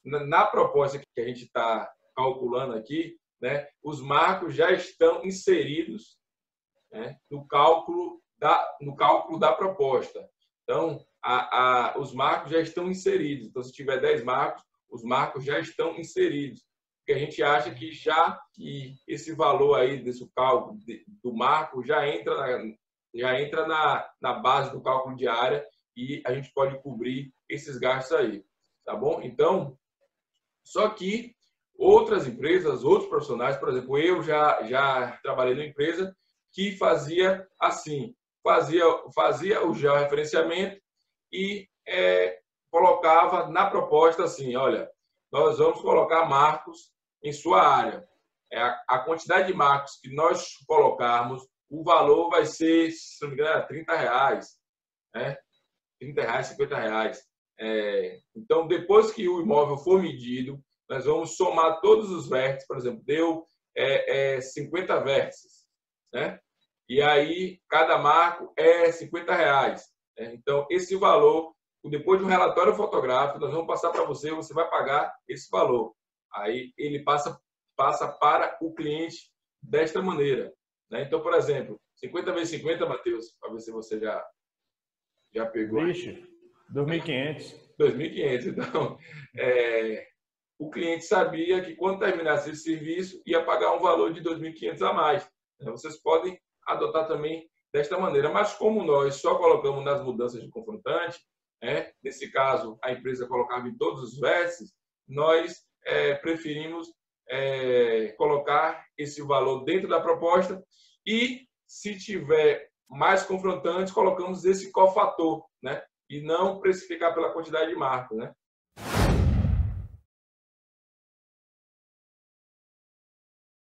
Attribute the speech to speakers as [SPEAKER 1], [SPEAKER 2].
[SPEAKER 1] na proposta que a gente está calculando aqui, né, os marcos já estão inseridos, né, no cálculo da proposta. Então, os marcos já estão inseridos. Então, se tiver 10 marcos, os marcos já estão inseridos. Porque a gente acha que esse valor aí desse cálculo do marco já entra na base do cálculo de área e a gente pode cobrir esses gastos aí, tá bom? Então, só que outras empresas, outros profissionais, por exemplo, eu já trabalhei numa empresa que fazia assim, fazia o georreferenciamento e colocava na proposta assim, olha, nós vamos colocar marcos em sua área. A quantidade de marcos que nós colocarmos, o valor vai ser, se não me engano, R$30, né? R$30, R$50. Então, depois que o imóvel for medido, nós vamos somar todos os vértices, por exemplo, deu 50 vértices, né? E aí, cada marco é R$50. Então, esse valor, depois de um relatório fotográfico, nós vamos passar para você, você vai pagar esse valor. Aí, ele passa para o cliente desta maneira, né? Então, por exemplo, 50 vezes 50, Matheus, para ver se você já pegou.
[SPEAKER 2] Vixe, 2.500.
[SPEAKER 1] 2.500. Então, o cliente sabia que quando terminasse esse serviço, ia pagar um valor de 2.500 a mais. Vocês podem adotar também desta maneira. Mas como nós só colocamos nas mudanças de confrontante, nesse caso, a empresa colocava em todos os vértices, nós preferimos colocar esse valor dentro da proposta e, se tiver mais confrontantes, colocamos esse cofator, né? E não precificar pela quantidade de marcos, né?